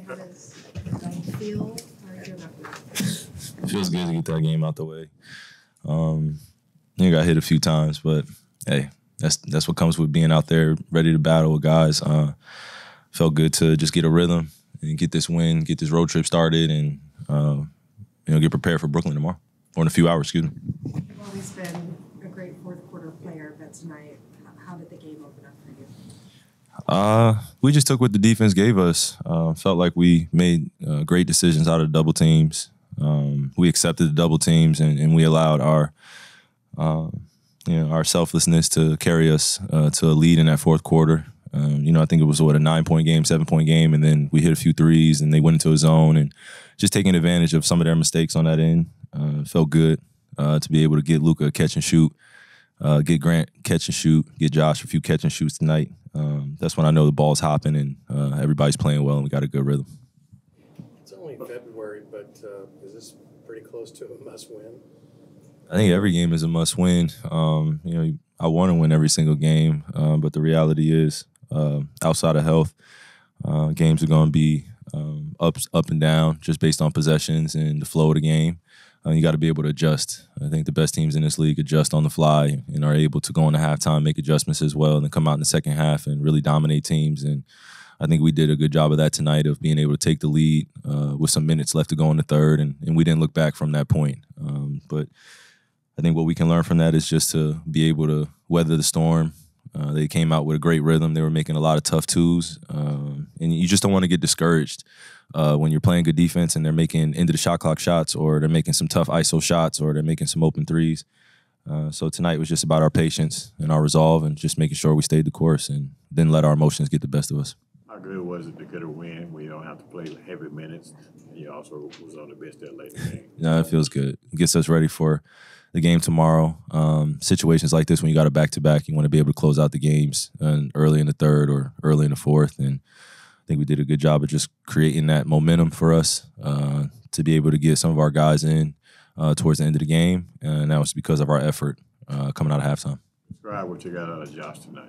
How does that feel? It feels good to get that game out the way. You got hit a few times, but hey, that's what comes with being out there ready to battle with guys. Felt good to just get a rhythm and get this win, get this road trip started, and get prepared for Brooklyn tomorrow, or in a few hours. Excuse me. You've always been a great fourth quarter player, but tonight, how did the game open up for you? We just took what the defense gave us. Felt like we made great decisions out of double teams. We accepted the double teams, and we allowed our selflessness to carry us to a lead in that fourth quarter. I think it was a 9-point game, 7-point game, and then we hit a few threes, and they went into a zone, and just taking advantage of some of their mistakes on that end. Felt good to be able to get Luka catch and shoot, get Grant catch and shoot, get Josh a few catch and shoots tonight. That's when I know the ball's hopping and everybody's playing well, and we got a good rhythm. It's only February, but is this pretty close to a must-win? I think every game is a must-win. I want to win every single game, but the reality is, outside of health, games are going to be up and down just based on possessions and the flow of the game. You got to be able to adjust. I think the best teams in this league adjust on the fly and are able to go into halftime, make adjustments as well, and then come out in the second half and really dominate teams. And I think we did a good job of that tonight, of being able to take the lead with some minutes left to go in the third, and we didn't look back from that point. But I think what we can learn from that is just to be able to weather the storm. They came out with a great rhythm. They were making a lot of tough twos. And you just don't want to get discouraged when you're playing good defense and they're making end of the shot clock shots, or they're making some tough ISO shots, or they're making some open threes. So tonight was just about our patience and our resolve and just making sure we stayed the course and didn't let our emotions get the best of us. How good was it to get a win when you don't have to play heavy minutes? You also was on the bench there late in the game. Yeah, it feels good. It gets us ready for the game tomorrow. Situations like this, when you got a back-to-back, you want to be able to close out the games early in the third or early in the fourth. And I think we did a good job of just creating that momentum for us to be able to get some of our guys in towards the end of the game. And that was because of our effort coming out of halftime. Describe what you got out of Josh tonight.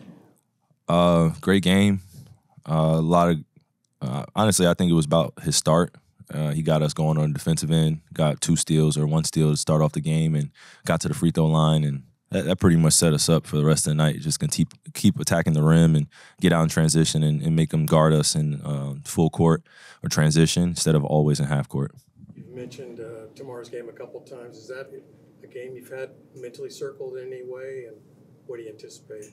Great game. A lot of honestly, I think it was about his start. He got us going on the defensive end, got 2 steals or 1 steal to start off the game, and got to the free throw line, and that pretty much set us up for the rest of the night. Just gonna keep attacking the rim and get out in transition and make them guard us in full court or transition instead of always in half court. You've mentioned tomorrow's game a couple times. Is that a game you've had mentally circled in any way, and what do you anticipate?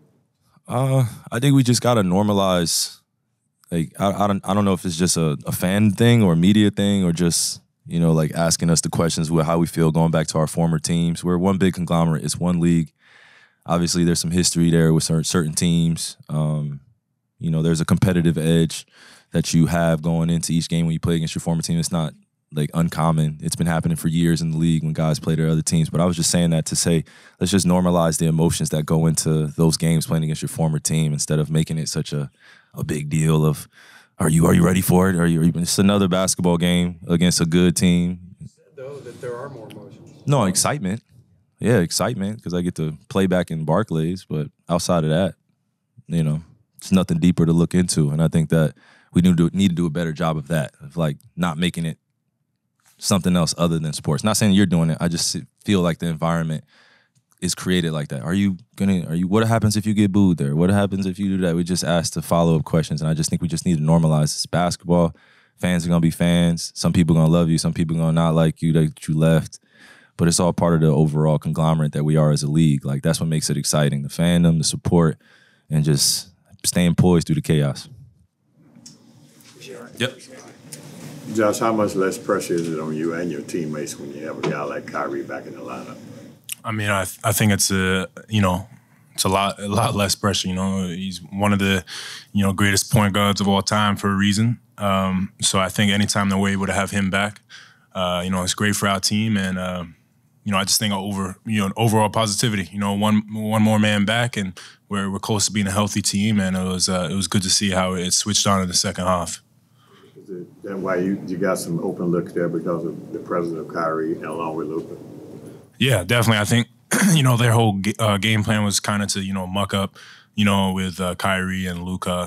I think we just gotta normalize. Like I don't know if it's just a fan thing or a media thing, or just asking us the questions with how we feel going back to our former teams. We're one big conglomerate. It's one league. Obviously, there's some history there with certain teams. There's a competitive edge that you have going into each game when you play against your former team. It's not like uncommon. It's been happening for years in the league when guys play their other teams. But I was just saying that to say, let's just normalize the emotions that go into those games playing against your former team, instead of making it such a big deal of, are you ready for it? It's another basketball game against a good team. Though that there are more emotions. No, excitement. Yeah, excitement, because I get to play back in Barclays. But outside of that, it's nothing deeper to look into. And I think that we need to do a better job of that, of not making it something else other than sports. Not saying you're doing it. I just feel like the environment is created like that. What happens if you get booed there? What happens if you do that? We just ask the follow-up questions, and I just think we just need to normalize this. Basketball, fans are going to be fans. Some people are going to love you. Some people are going to not like you that you left. But it's all part of the overall conglomerate that we are as a league. That's what makes it exciting. The fandom, the support, and just staying poised through the chaos. Yep. Josh, how much less pressure is it on you and your teammates when you have a guy like Kyrie back in the lineup? I mean, I think it's it's a lot less pressure. He's one of the greatest point guards of all time for a reason. So I think anytime that we're able to have him back, it's great for our team, and I just think overall positivity. One more man back, and we're close to being a healthy team, and it was good to see how it switched on in the second half. Is that why you got some open looks there, because of the presence of Kyrie and along with Luka? Yeah, definitely. I think, their whole game plan was kind of to, muck up, with Kyrie and Luka,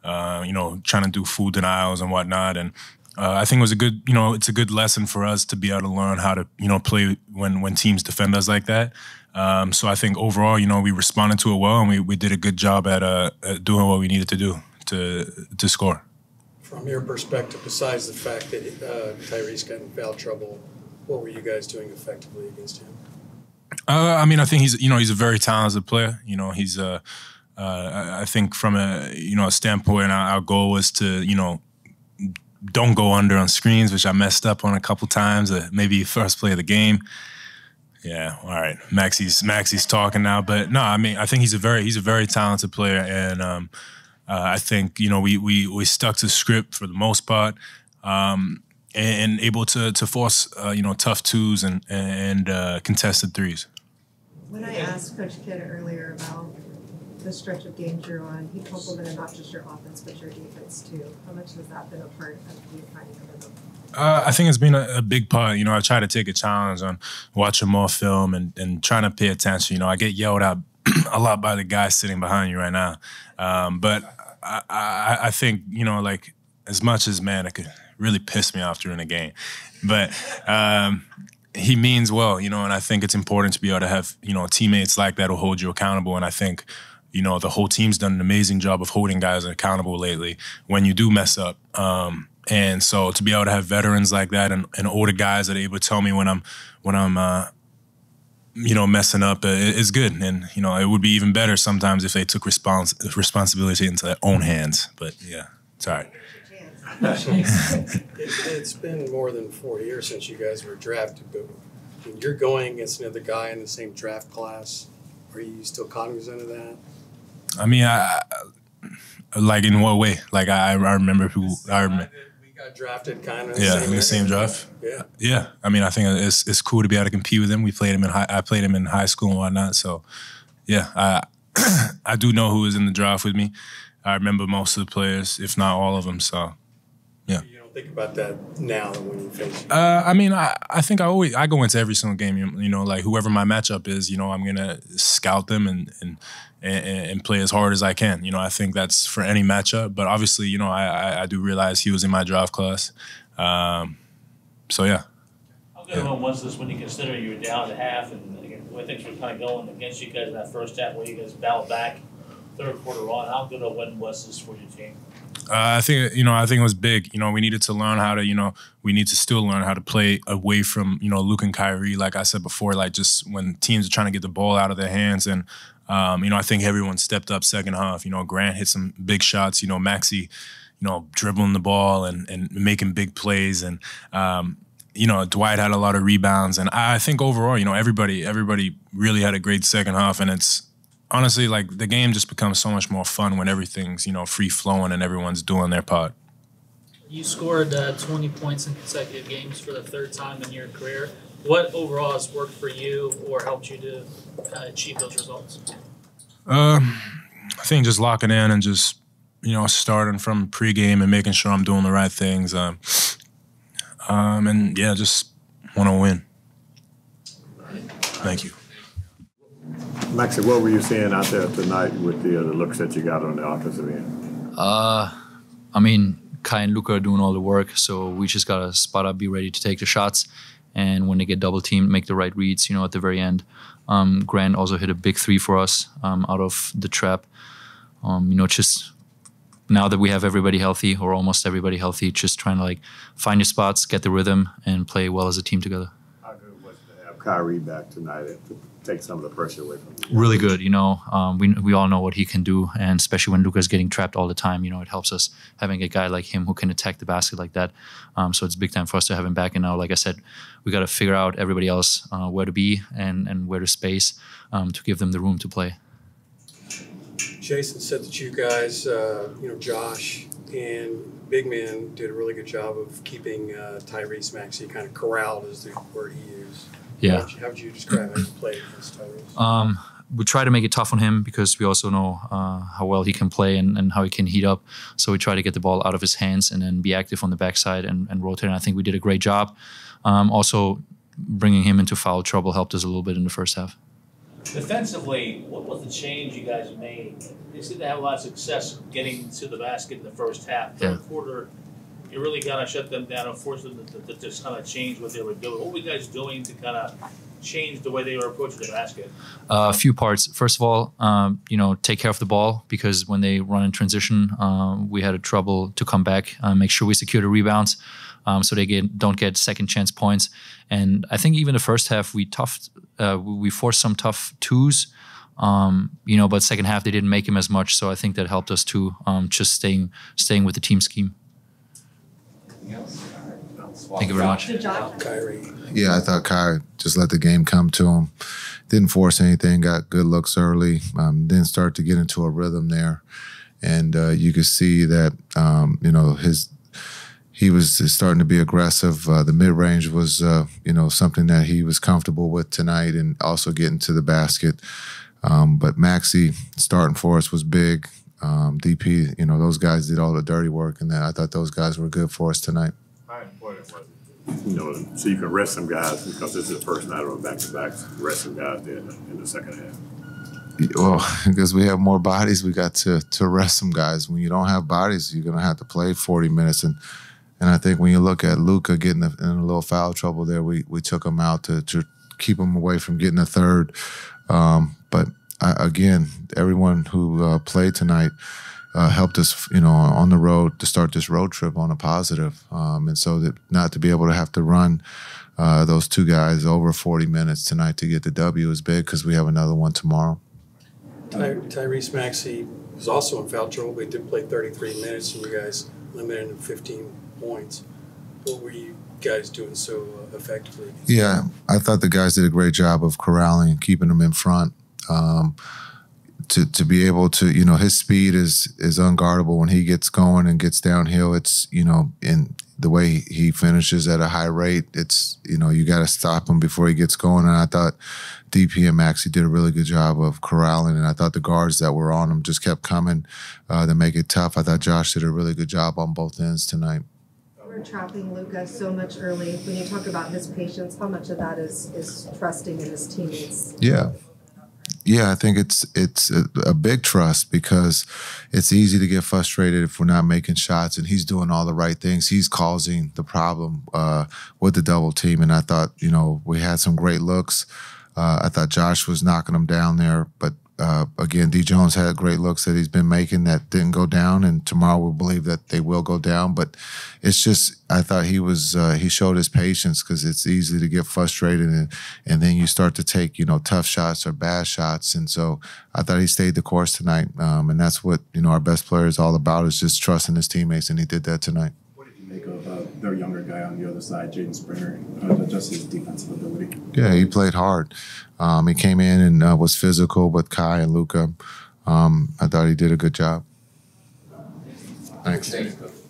trying to do food denials and whatnot. And I think it was it's a good lesson for us to be able to learn how to, play when teams defend us like that. So I think overall, we responded to it well, and we did a good job at doing what we needed to do to score. From your perspective, besides the fact that Tyrese got in foul trouble, what were you guys doing effectively against him? I think he's a very talented player. He's I think from a standpoint, our goal was to don't go under on screens, which I messed up on a couple times. Maybe first play of the game. Yeah, all right. Maxi's talking now, but no, I think he's a very talented player, and I think we stuck to script for the most part, and able to force tough twos and contested threes. When I asked Coach Kidd earlier about the stretch of games you're on, he complimented not just your offense but your defense too. How much has that been a part of you finding a rhythm? I think it's been a big part. I try to take a challenge on watching more film and trying to pay attention. I get yelled at a lot by the guy sitting behind you right now. But I think, as much as, man, it could really piss me off during the game. But he means well, and I think it's important to be able to have, teammates like that who hold you accountable. And I think, the whole team's done an amazing job of holding guys accountable lately when you do mess up. And so to be able to have veterans like that and older guys that are able to tell me when I'm messing up is good. And, it would be even better sometimes if they took responsibility into their own hands. But yeah, it's all right. It's been more than 4 years since you guys were drafted, but when you're going against another guy in the same draft class, are you still cognizant of that? I like in what way? Like I remember who I remember. We got drafted kind of in the same draft. Yeah. I think it's cool to be able to compete with him. I played him in high school and whatnot. So yeah, I do know who was in the draft with me. I remember most of the players, if not all of them. So yeah. You don't think about that now when you face. I think I go into every single game. Like whoever my matchup is, I'm gonna scout them and play as hard as I can. I think that's for any matchup. But obviously, I do realize he was in my draft class. So yeah. How good of one was this when you consider you were down at half and again, the way things were kind of going against you guys in that first half, where you guys battled back, third quarter on? How good a win was this for your team? I think it was big. We needed to learn how to, we need to still learn how to play away from, Luke and Kyrie. Like I said before, like just when teams are trying to get the ball out of their hands. And, I think everyone stepped up second half. Grant hit some big shots. Maxi, dribbling the ball and making big plays. And, Dwight had a lot of rebounds. And I think overall, everybody really had a great second half. And it's, honestly, like the game just becomes so much more fun when everything's, free flowing and everyone's doing their part. You scored 20 points in consecutive games for the third time in your career. What overall has worked for you or helped you to achieve those results? I think just locking in and just, starting from pregame and making sure I'm doing the right things. And yeah, just want to win. Thank you. Maxi, what were you seeing out there tonight with the looks that you got on the offensive end? Kai and Luka are doing all the work, so we just got to spot up, be ready to take the shots, and when they get double teamed, make the right reads, at the very end. Grant also hit a big three for us out of the trap. Just now that we have everybody healthy, or almost everybody healthy, just trying to find your spots, get the rhythm, and play well as a team together. How good was it to have Kyrie back tonight to take some of the pressure away from you? Really good. We all know what he can do, and especially when Luka's getting trapped all the time, it helps us having a guy like him who can attack the basket like that. So it's big time for us to have him back. And now, like I said, we got to figure out everybody else where to be and where to space to give them the room to play. Jason said that you guys, Josh and Big Man did a really good job of keeping Tyrese Maxey kind of corralled, is the word he used. Yeah. How would you describe how you played against Tyrese? We try to make it tough on him because we also know how well he can play and how he can heat up. So we try to get the ball out of his hands and then be active on the backside and rotate. And I think we did a great job. Also, bringing him into foul trouble helped us a little bit in the first half. Defensively, what was the change you guys made? They seem to have a lot of success getting to the basket in the first half. Third quarter, you really kind of shut them down and forced them to just kind of change what they were doing. What were you guys doing to kind of change the way they were approaching the basket? A few parts. First of all, take care of the ball, because when they run in transition, we had a trouble to come back. Make sure we secure the rebounds, so they don't get second chance points. And I think even the first half we forced some tough twos, but second half they didn't make him as much. So I think that helped us too, just staying with the team scheme. Thank you very much. Kyrie. Yeah, I thought Kai just let the game come to him. Didn't force anything, got good looks early, didn't start to get into a rhythm there. And you could see that, he was starting to be aggressive. The mid-range was, something that he was comfortable with tonight, and also getting to the basket. But Maxey starting for us was big. DP, those guys did all the dirty work, and I thought those guys were good for us tonight. How important was it, so you can rest some guys, because this is the first night on back-to-backs, rest some guys there in the second half? Well, because we have more bodies, we got to rest some guys. When you don't have bodies, you're going to have to play 40 minutes. And I think when you look at Luka getting in a little foul trouble there, we took him out to keep him away from getting a third. But again, everyone who played tonight helped us, on the road to start this road trip on a positive. And so that not to be able to have to run those two guys over 40 minutes tonight to get the W is big, because we have another one tomorrow. Tyrese Maxey was also in foul trouble, but he did play 33 minutes, and you guys limited him to 15 points. What were you guys doing so effectively? Yeah, I thought the guys did a great job of corralling and keeping him in front. To be able to, his speed is unguardable when he gets going and gets downhill. It's, in the way he finishes at a high rate, it's, you got to stop him before he gets going. And I thought DP and Maxey did a really good job of corralling, and I thought the guards that were on him just kept coming to make it tough. I thought Josh did a really good job on both ends tonight. We're trapping Luka so much early. When you talk about his patience, how much of that is trusting in his teammates? Yeah, I think it's a big trust, because it's easy to get frustrated if we're not making shots, and he's doing all the right things. He's causing the problem with the double team, and I thought, we had some great looks. I thought Josh was knocking them down there, but again, D. Jones had great looks that he's been making that didn't go down, and tomorrow we'll believe that they will go down. But it's just, I thought he showed his patience, because it's easy to get frustrated, and then you start to take, tough shots or bad shots. And so I thought he stayed the course tonight, and that's what, our best player is all about, is just trusting his teammates, and he did that tonight. What did you make of their younger guy on the other side, Jaden Springer, just his defensive ability? Yeah, he played hard. He came in and was physical with Kai and Luka. I thought he did a good job. Thanks.